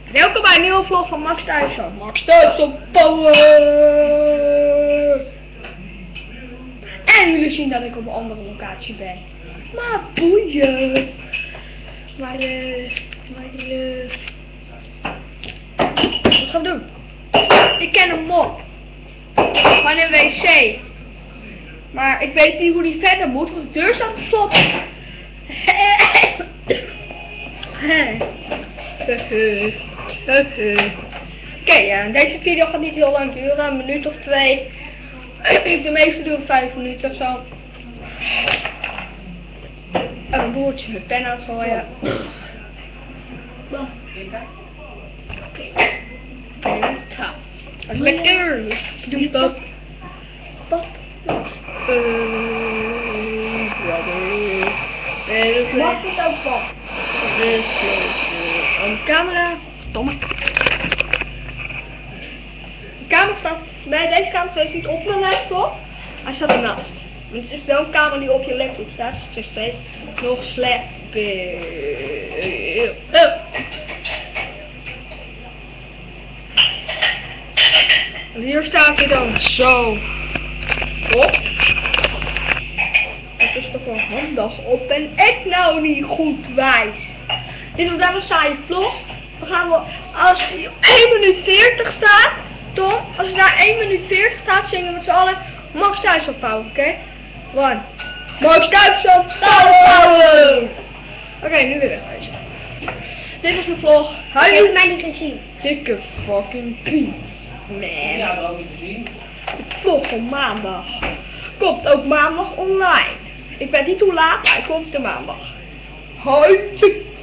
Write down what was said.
Welkom bij een nieuwe vlog van Max Thuisson. Max Thuisson Power! En jullie zien dat ik op een andere locatie ben. Maar boeien! Wat gaan we doen? Ik ken een mop van een wc. Maar ik weet niet hoe die verder moet, want de deur staat op slot. Oké, deze video gaat niet heel lang duren, een minuut of 2. De meeste duren 5 minuten of zo. En een boertje met pen aan het gooien. Dat is lekker. Doe pop. Pop. Mag het ook pop? Een camera. Domme. De camera staat bij deze camera steeds niet op mijn laptop. Hij staat ernaast. Het is wel een camera die op je laptop staat. Dus het is steeds nog slecht beeld. En hier staat hij dan zo op. Het is toch wel handig op en ik nou niet goed wijs. Dit wordt wel een saaie vlog. Dan gaan we, als hij 1 minuut 40 staat, Tom, als het daar 1 minuut 40 staat, zingen we met z'n allen Max Thuisson Power, oké? One. Max Thuisson Power! Oké, nu weer wegwezen. Dit is mijn vlog. Hou je mij niet gezien? Dikke fucking piep. Man. Ja, dat ook niet gezien. De vlog van maandag. Komt ook maandag online. Ik weet niet hoe laat, maar hij komt de maandag. Hoi.